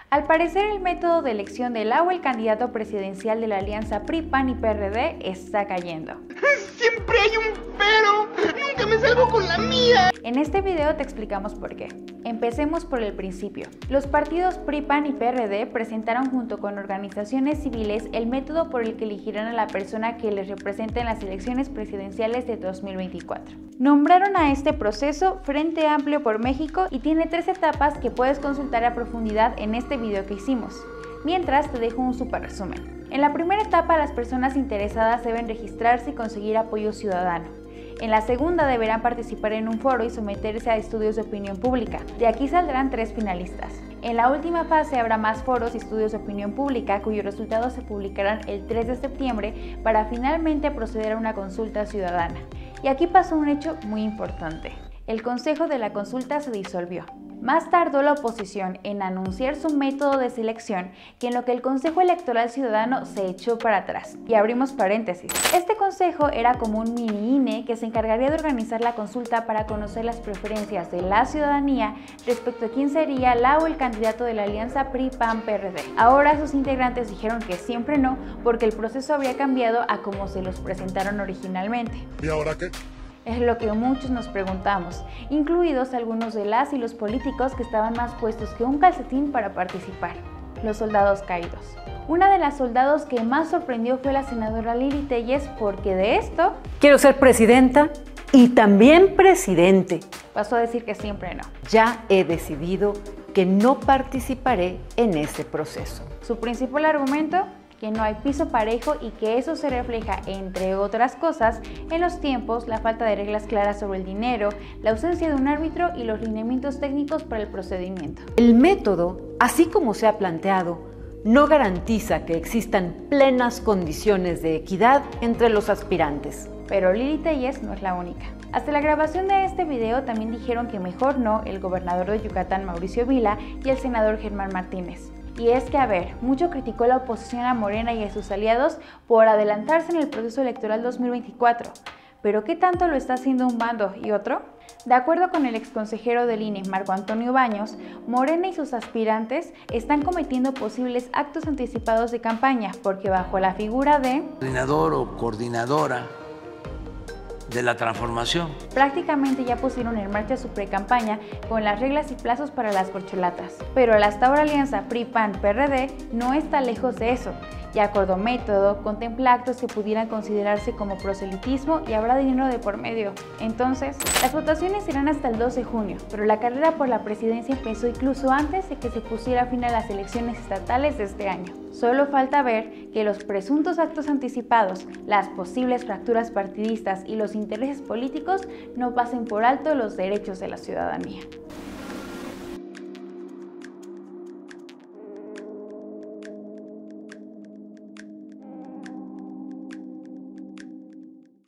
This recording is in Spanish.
Al parecer, el método de elección del agua, el candidato presidencial de la alianza PRI, PAN y PRD, está cayendo. Siempre hay un pero, nunca me salgo con la mía. En este video te explicamos por qué. Empecemos por el principio. Los partidos PRI, PAN y PRD presentaron junto con organizaciones civiles el método por el que elegirán a la persona que les represente en las elecciones presidenciales de 2024. Nombraron a este proceso Frente Amplio por México y tiene 3 etapas que puedes consultar a profundidad en este video que hicimos. Mientras, te dejo un super resumen. En la primera etapa, las personas interesadas deben registrarse y conseguir apoyo ciudadano. En la segunda, deberán participar en un foro y someterse a estudios de opinión pública. De aquí saldrán 3 finalistas. En la última fase habrá más foros y estudios de opinión pública cuyos resultados se publicarán el 3 de septiembre para finalmente proceder a una consulta ciudadana. Y aquí pasó un hecho muy importante. El consejo de la consulta se disolvió. Más tardó la oposición en anunciar su método de selección que en lo que el Consejo Electoral Ciudadano se echó para atrás. Y abrimos paréntesis. Este consejo era como un mini INE que se encargaría de organizar la consulta para conocer las preferencias de la ciudadanía respecto a quién sería la o el candidato de la alianza PRI-PAN-PRD. Ahora sus integrantes dijeron que siempre no, porque el proceso habría cambiado a como se los presentaron originalmente. ¿Y ahora qué? Es lo que muchos nos preguntamos, incluidos algunos de las y los políticos que estaban más puestos que un calcetín para participar, los soldados caídos. Una de las soldados que más sorprendió fue la senadora Lili Telles, porque de esto... Quiero ser presidenta y también presidente. Pasó a decir que siempre no. Ya he decidido que no participaré en ese proceso. Su principal argumento, que no hay piso parejo y que eso se refleja, entre otras cosas, en los tiempos, la falta de reglas claras sobre el dinero, la ausencia de un árbitro y los lineamientos técnicos para el procedimiento. El método, así como se ha planteado, no garantiza que existan plenas condiciones de equidad entre los aspirantes. Pero Lili Telles no es la única. Hasta la grabación de este video también dijeron que mejor no el gobernador de Yucatán, Mauricio Vila, y el senador Germán Martínez. Y es que, mucho criticó la oposición a Morena y a sus aliados por adelantarse en el proceso electoral 2024. ¿Pero qué tanto lo está haciendo un bando y otro? De acuerdo con el exconsejero del INE, Marco Antonio Baños, Morena y sus aspirantes están cometiendo posibles actos anticipados de campaña porque bajo la figura de coordinador o coordinadora de la transformación, prácticamente ya pusieron en marcha su precampaña con las reglas y plazos para las corcholatas. Pero la hasta ahora alianza PRI-PAN-PRD no está lejos de eso. Ya acordó método, contempla actos que pudieran considerarse como proselitismo y habrá dinero de por medio. Entonces, las votaciones serán hasta el 2 de junio, pero la carrera por la presidencia empezó incluso antes de que se pusiera fin a las elecciones estatales de este año. Solo falta ver que los presuntos actos anticipados, las posibles fracturas partidistas y los intereses políticos no pasen por alto los derechos de la ciudadanía.